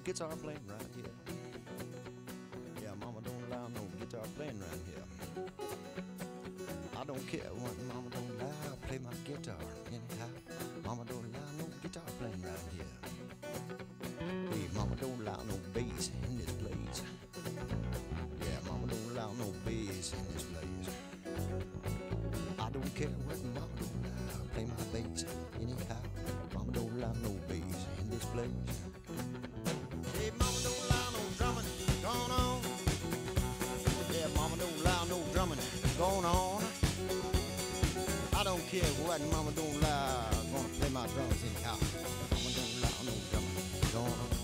guitar playing right here. Yeah, mama don't allow no guitar playing right here. I don't care what mama don't allow, I play my guitar anyhow. Mama don't allow no guitar playing right here. Hey, mama don't allow no bass in this place. Yeah, mama don't allow no bass in this place. I don't care what mama don't allow, I play my bass anyhow. Mama don't allow no bass in this place. Hey, mama don't allow no drumming going on. Yeah, mama don't allow no drumming going on. I don't care what mama don't allow, I'm gonna play my drums anyhow. Mama don't allow no drumming going on.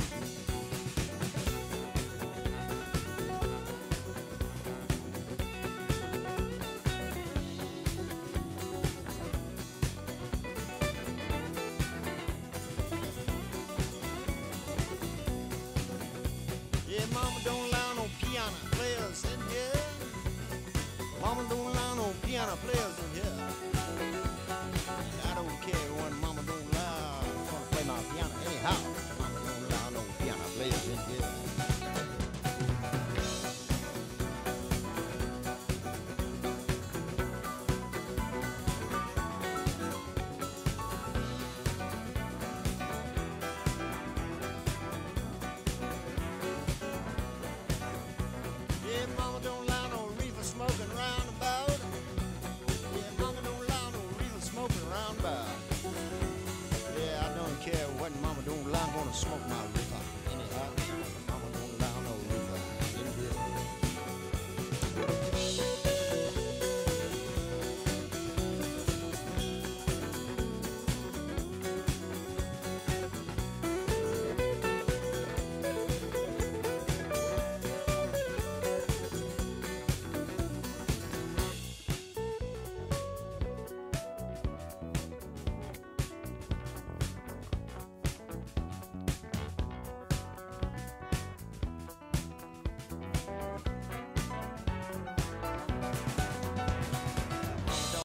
Yeah, mama don't allow no piano players in here. Mama don't allow no piano players in here. I don't care when mama don't allow, I'm gonna play my piano anyhow. Mama don't allow no piano players in here. Yeah, mama don't allow no reefer smoking round about. Yeah, mama don't allow no reefer smoking round about. Yeah, I don't care what mama don't allow, I'm gonna smoke my reefer.